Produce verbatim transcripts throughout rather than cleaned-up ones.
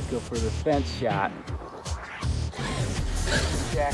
go for the fence shot. Check.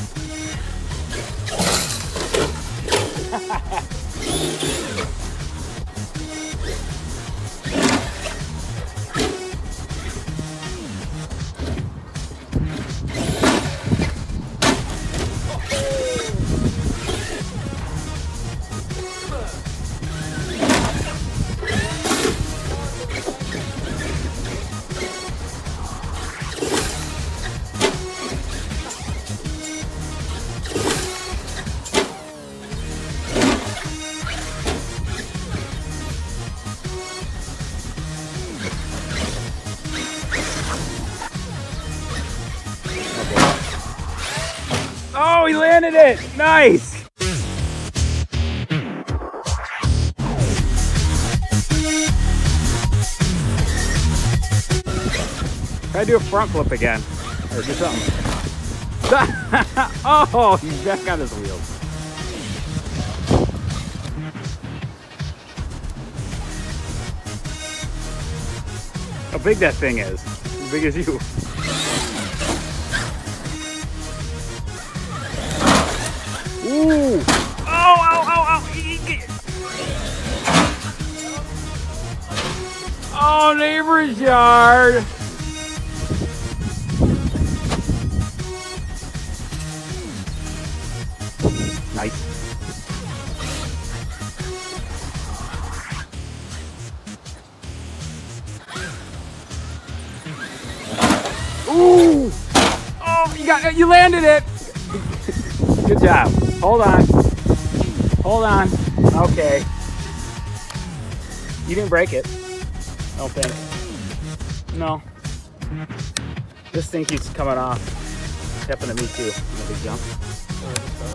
Oh, he landed it! Nice! Try to do a front flip again. Or do something. Oh, he's back on his wheels. How big that thing is. As big as you. Ooh! Oh, ow, ow, ow! Oh, neighbor's yard! Nice. Ooh! Oh, you got, you landed it! Good job. Hold on. Hold on. Okay. You didn't break it. I don't think. No. This thing keeps coming off. Happened to me too. No big jump.